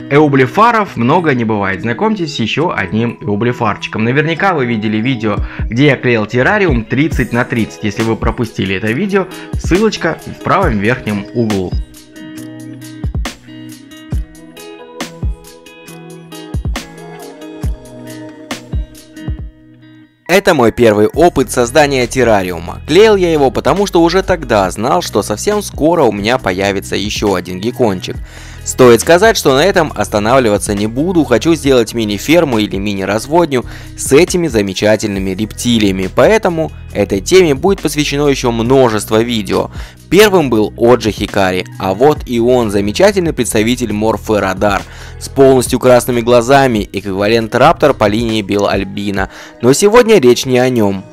Эублифаров много не бывает. Знакомьтесь с еще одним эублифарчиком. Наверняка вы видели видео, где я клеил террариум 30 на 30. Если вы пропустили это видео, ссылочка в правом верхнем углу. Это мой первый опыт создания террариума. Клеил я его, потому что уже тогда знал, что совсем скоро у меня появится еще один геккончик. Стоит сказать, что на этом останавливаться не буду, хочу сделать мини-ферму или мини-разводню с этими замечательными рептилиями, поэтому этой теме будет посвящено еще множество видео. Первым был Оджи Хикари, а вот и он, замечательный представитель Морферадар, с полностью красными глазами, эквивалент Раптор по линии Белальбина, но сегодня речь не о нем.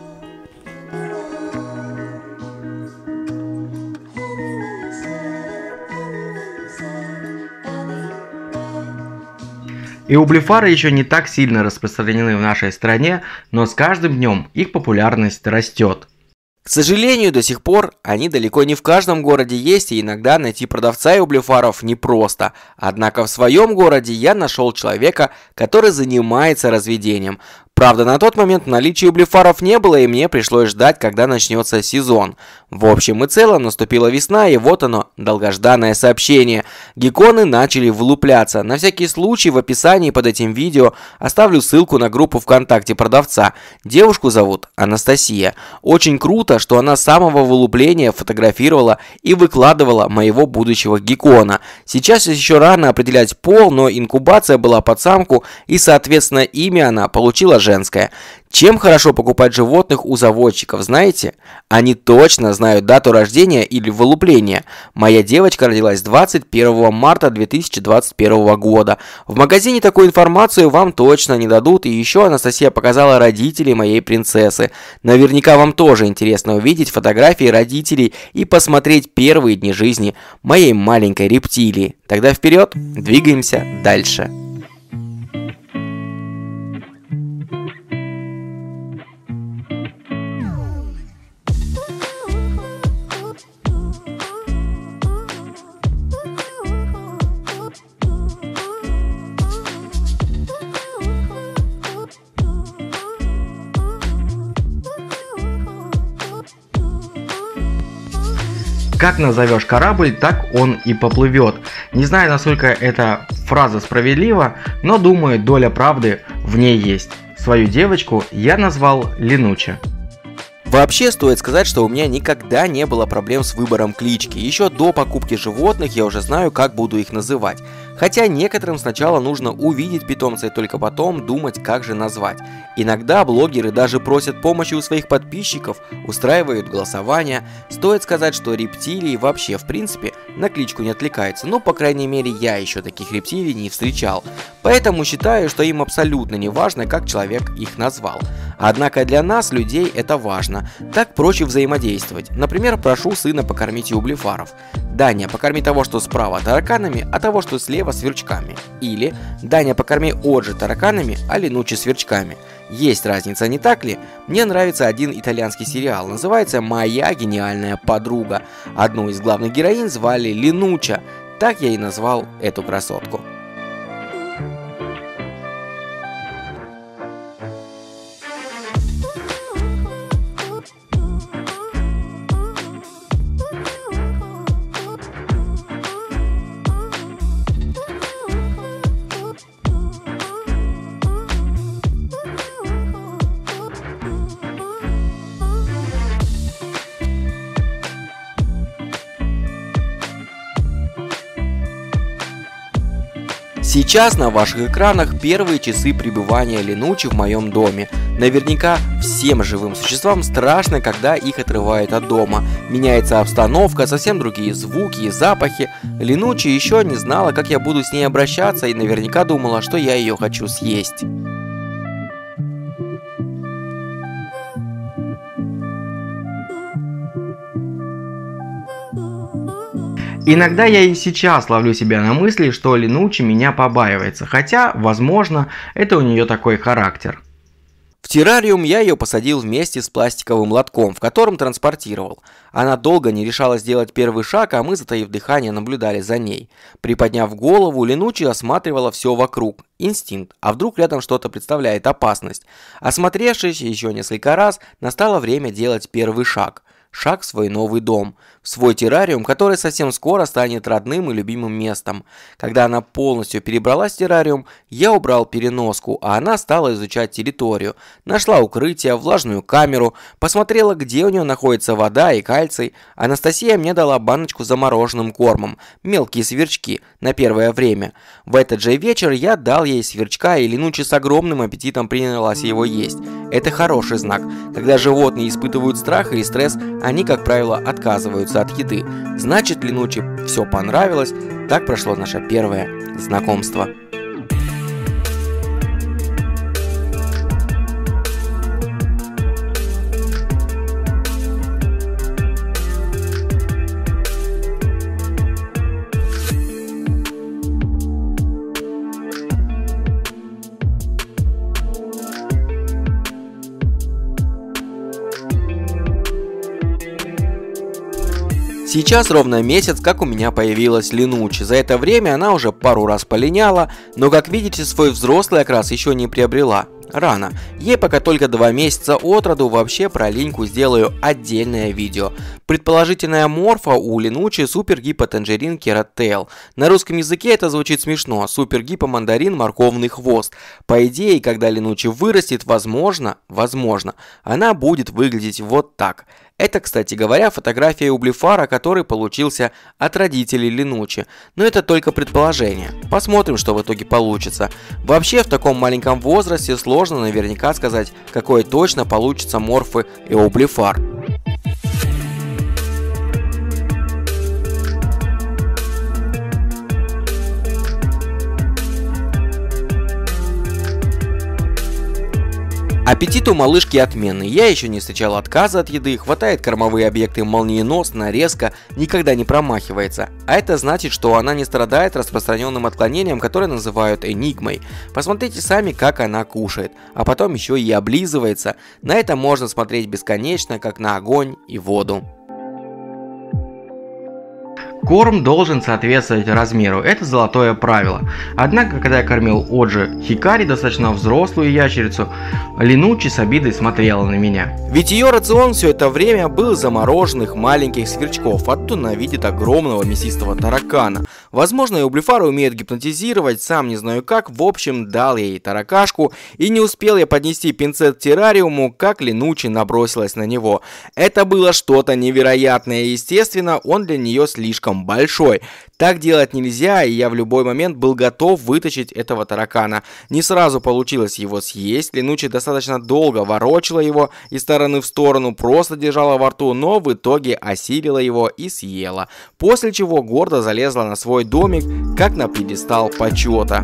Эублифары еще не так сильно распространены в нашей стране, но с каждым днем их популярность растет. К сожалению, до сих пор они далеко не в каждом городе есть, и иногда найти продавца эублифаров непросто. Однако в своем городе я нашел человека, который занимается разведением. Правда, на тот момент наличия эублифаров не было, и мне пришлось ждать, когда начнется сезон. В общем и целом наступила весна, и вот оно, долгожданное сообщение. Гекконы начали вылупляться. На всякий случай в описании под этим видео оставлю ссылку на группу ВКонтакте продавца. Девушку зовут Анастасия. Очень круто, что она с самого вылупления фотографировала и выкладывала моего будущего геккона. Сейчас еще рано определять пол, но инкубация была под самку, и соответственно имя она получила женское. Чем хорошо покупать животных у заводчиков, знаете? Они точно знают дату рождения или вылупления. Моя девочка родилась 21 марта 2021 года. В магазине такую информацию вам точно не дадут, и еще Анастасия показала родителей моей принцессы. Наверняка вам тоже интересно увидеть фотографии родителей и посмотреть первые дни жизни моей маленькой рептилии. Тогда вперед, двигаемся дальше. Как назовешь корабль, так он и поплывет. Не знаю, насколько эта фраза справедлива, но думаю, доля правды в ней есть. Свою девочку я назвал Ленуча. Вообще, стоит сказать, что у меня никогда не было проблем с выбором клички. Еще до покупки животных я уже знаю, как буду их называть. Хотя некоторым сначала нужно увидеть питомца и только потом думать, как же назвать. Иногда блогеры даже просят помощи у своих подписчиков, устраивают голосования. Стоит сказать, что рептилии вообще в принципе на кличку не отвлекаются, но по крайней мере я еще таких рептилий не встречал. Поэтому считаю, что им абсолютно не важно, как человек их назвал. Однако для нас, людей, это важно. Так проще взаимодействовать. Например, прошу сына покормить эублифаров. Даня, покорми того, что справа тараканами, а того, что слева сверчками. Или Даня, покорми Оджи тараканами, а Ленучи сверчками. Есть разница, не так ли? Мне нравится один итальянский сериал, называется «Моя гениальная подруга». Одну из главных героинь звали Ленуча. Так я и назвал эту красотку. Сейчас на ваших экранах первые часы пребывания Ленучи в моем доме. Наверняка всем живым существам страшно, когда их отрывают от дома. Меняется обстановка, совсем другие звуки и запахи. Ленучи еще не знала, как я буду с ней обращаться, и наверняка думала, что я ее хочу съесть. Иногда я и сейчас ловлю себя на мысли, что Ленучи меня побаивается, хотя, возможно, это у нее такой характер. В террариум я ее посадил вместе с пластиковым лотком, в котором транспортировал. Она долго не решалась сделать первый шаг, а мы, затаив дыхание, наблюдали за ней. Приподняв голову, Ленучи осматривала все вокруг. Инстинкт. А вдруг рядом что-то представляет опасность? Осмотревшись еще несколько раз, настало время делать первый шаг. Шаг в свой новый дом, в свой террариум, который совсем скоро станет родным и любимым местом. Когда она полностью перебралась в террариум, я убрал переноску, а она стала изучать территорию. Нашла укрытие, влажную камеру, посмотрела, где у нее находится вода и кальций. Анастасия мне дала баночку с замороженным кормом, мелкие сверчки, на первое время. В этот же вечер я дал ей сверчка, и Ленучи с огромным аппетитом принялась его есть. Это хороший знак. Когда животные испытывают страх или стресс, они, как правило, отказываются от еды. Значит, Ленучи все понравилось. Так прошло наше первое знакомство. Сейчас ровно месяц, как у меня появилась Ленучи. За это время она уже пару раз полиняла, но, как видите, свой взрослый окрас еще не приобрела. Рано. Ей пока только 2 месяца от роду, вообще про линьку сделаю отдельное видео. Предположительная морфа у Ленучи супер-гипотанжерин кераттейл. На русском языке это звучит смешно. Супер-гипомандарин морковный хвост. По идее, когда Ленучи вырастет, возможно, она будет выглядеть вот так. Это, кстати говоря, фотография ублефара, который получился от родителей Ленучи. Но это только предположение. Посмотрим, что в итоге получится. Вообще, в таком маленьком возрасте сложно наверняка сказать, какой точно получится морфы и ублефар. Аппетит у малышки отменный, я еще не встречал отказа от еды, хватает кормовые объекты молниеносно, резко, никогда не промахивается. А это значит, что она не страдает распространенным отклонением, которое называют энигмой. Посмотрите сами, как она кушает, а потом еще и облизывается. На это можно смотреть бесконечно, как на огонь и воду. Корм должен соответствовать размеру, это золотое правило. Однако, когда я кормил Оджи Хикари, достаточно взрослую ящерицу, Ленучи с обидой смотрела на меня. Ведь ее рацион все это время был замороженных маленьких сверчков, оттуда она видит огромного мясистого таракана. Возможно, и ублефары умеют гипнотизировать, сам не знаю как, в общем, дал я ей таракашку, и не успел я поднести пинцет к террариуму, как Ленучи набросилась на него. Это было что-то невероятное, естественно, он для нее слишком большой. Так делать нельзя, и я в любой момент был готов вытащить этого таракана. Не сразу получилось его съесть, Ленучи достаточно долго ворочала его из стороны в сторону, просто держала во рту, но в итоге осилила его и съела. После чего гордо залезла на свой домик, как на пьедестал почета.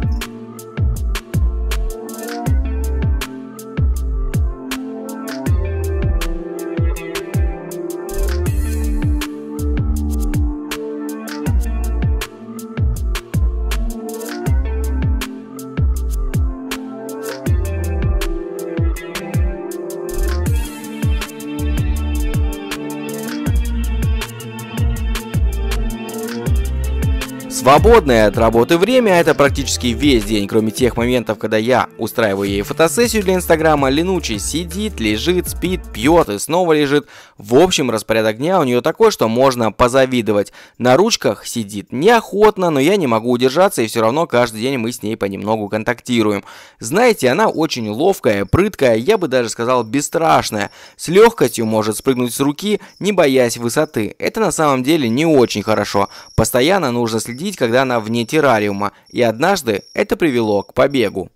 Свободное от работы время — это практически весь день, кроме тех моментов, когда я устраиваю ей фотосессию для инстаграма. Ленучи сидит, лежит, спит, пьет и снова лежит. В общем, распорядок дня у нее такой, что можно позавидовать. На ручках сидит неохотно, но я не могу удержаться, и все равно каждый день мы с ней понемногу контактируем. Знаете, она очень ловкая, прыткая, я бы даже сказал бесстрашная. С легкостью может спрыгнуть с руки, не боясь высоты. Это на самом деле не очень хорошо. Постоянно нужно следить, когда она вне террариума, и однажды это привело к побегу.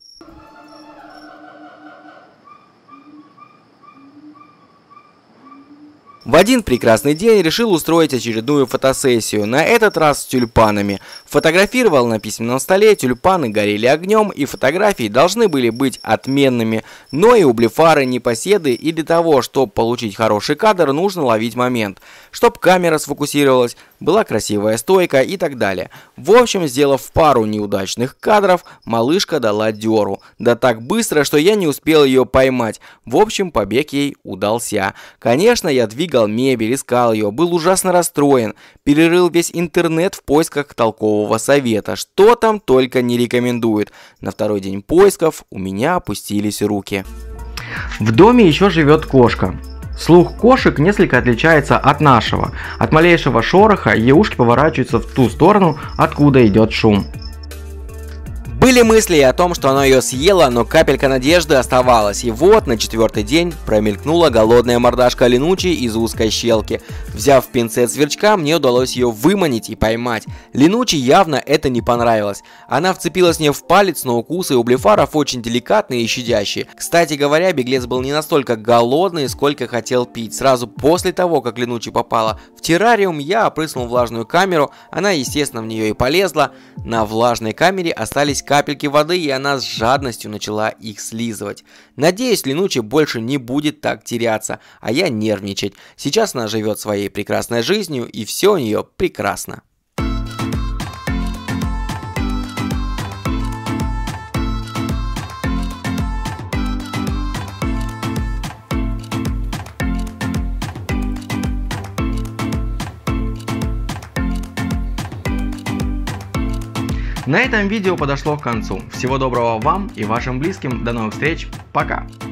В один прекрасный день решил устроить очередную фотосессию, на этот раз с тюльпанами. Фотографировал на письменном столе, тюльпаны горели огнем, и фотографии должны были быть отменными. Но и ублефары непоседы, и для того, чтобы получить хороший кадр, нужно ловить момент. чтобы камера сфокусировалась, была красивая стойка и так далее. В общем, сделав пару неудачных кадров, малышка дала дёру. Да так быстро, что я не успел ее поймать. В общем, побег ей удался. Конечно, я двигал мебель, искал ее, был ужасно расстроен. Перерыл весь интернет в поисках толкового совета. Что там только не рекомендует. На второй день поисков у меня опустились руки. В доме еще живет кошка. Слух кошек несколько отличается от нашего. От малейшего шороха ее ушки поворачиваются в ту сторону, откуда идет шум. Были мысли о том, что оно ее съело, но капелька надежды оставалась. И вот на 4-й день промелькнула голодная мордашка Ленучи из узкой щелки. Взяв пинцет сверчка, мне удалось ее выманить и поймать. Ленучи явно это не понравилось. Она вцепилась мне в палец, но укусы у блефаров очень деликатные и щадящие. Кстати говоря, беглец был не настолько голодный, сколько хотел пить. Сразу после того, как Ленучи попала в террариум, я опрыснул влажную камеру. Она, естественно, в нее и полезла. На влажной камере остались капельки воды, и она с жадностью начала их слизывать. Надеюсь, Ленучи больше не будет так теряться, а я нервничать. Сейчас она живет своей прекрасной жизнью, и все у нее прекрасно. На этом видео подошло к концу. Всего доброго вам и вашим близким. До новых встреч. Пока.